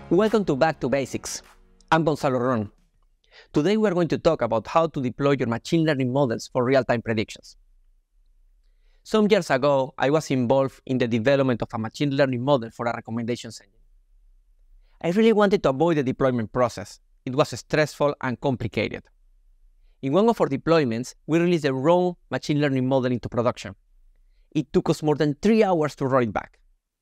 Welcome to Back to Basics. I'm Gonzalo. Today we are going to talk about how to deploy your machine learning models for real-time predictions. Some years ago, I was involved in the development of a machine learning model for a recommendations engine. I really wanted to avoid the deployment process. It was stressful and complicated. In one of our deployments, we released the wrong machine learning model into production. It took us more than 3 hours to roll it back.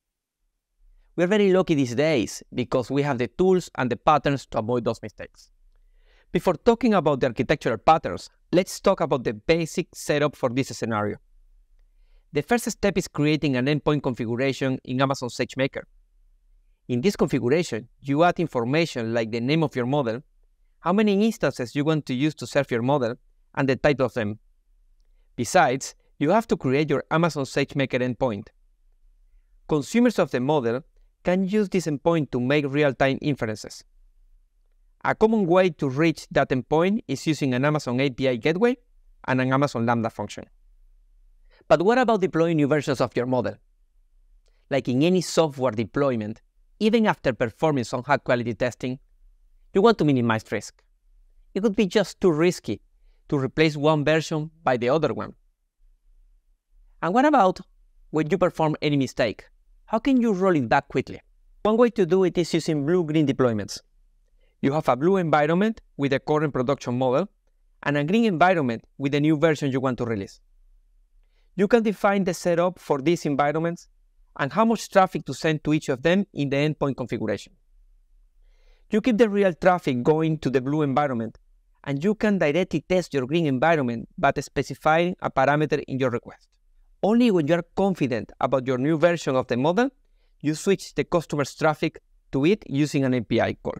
We are very lucky these days because we have the tools and the patterns to avoid those mistakes. Before talking about the architectural patterns, let's talk about the basic setup for this scenario. The first step is creating an endpoint configuration in Amazon SageMaker. In this configuration, you add information like the name of your model, how many instances you want to use to serve your model, and the type of them. Besides, you have to create your Amazon SageMaker endpoint. Consumers of the model can use this endpoint to make real-time inferences. A common way to reach that endpoint is using an Amazon API gateway and an Amazon Lambda function. But what about deploying new versions of your model? Like in any software deployment, even after performing some high-quality testing, you want to minimize risk. It would be just too risky to replace one version by the other one. And what about when you perform any mistake? How can you roll it back quickly? One way to do it is using blue-green deployments. You have a blue environment with the current production model and a green environment with the new version you want to release. You can define the setup for these environments and how much traffic to send to each of them in the endpoint configuration. You keep the real traffic going to the blue environment, and you can directly test your green environment by specifying a parameter in your request. Only when you are confident about your new version of the model, you switch the customer's traffic to it using an API call.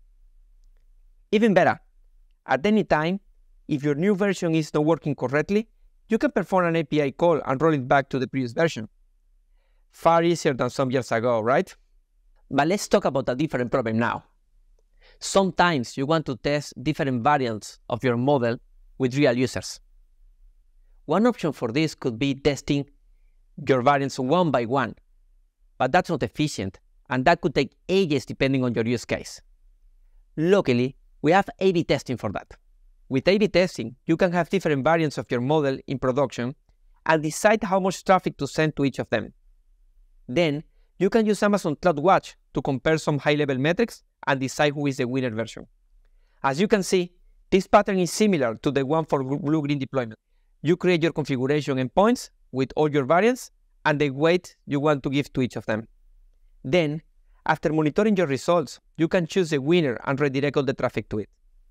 Even better, at any time, if your new version is not working correctly, you can perform an API call and roll it back to the previous version. Far easier than some years ago, right? But let's talk about a different problem now. Sometimes you want to test different variants of your model with real users. One option for this could be testing your variants one by one, but that's not efficient, and that could take ages depending on your use case. Luckily, we have A/B testing for that. With A/B testing, you can have different variants of your model in production and decide how much traffic to send to each of them. Then, you can use Amazon CloudWatch to compare some high-level metrics and decide who is the winner version. As you can see, this pattern is similar to the one for blue-green deployment. You create your configuration endpoints with all your variants and the weight you want to give to each of them. Then, after monitoring your results, you can choose the winner and redirect all the traffic to it.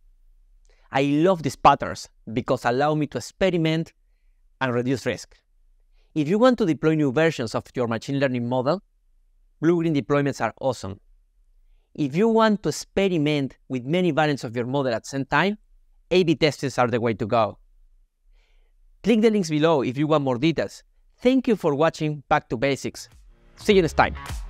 I love these patterns because they allow me to experiment and reduce risk. If you want to deploy new versions of your machine learning model, blue-green deployments are awesome. If you want to experiment with many variants of your model at the same time, A/B testings are the way to go. Click the links below if you want more details. Thank you for watching Back to Basics. See you next time.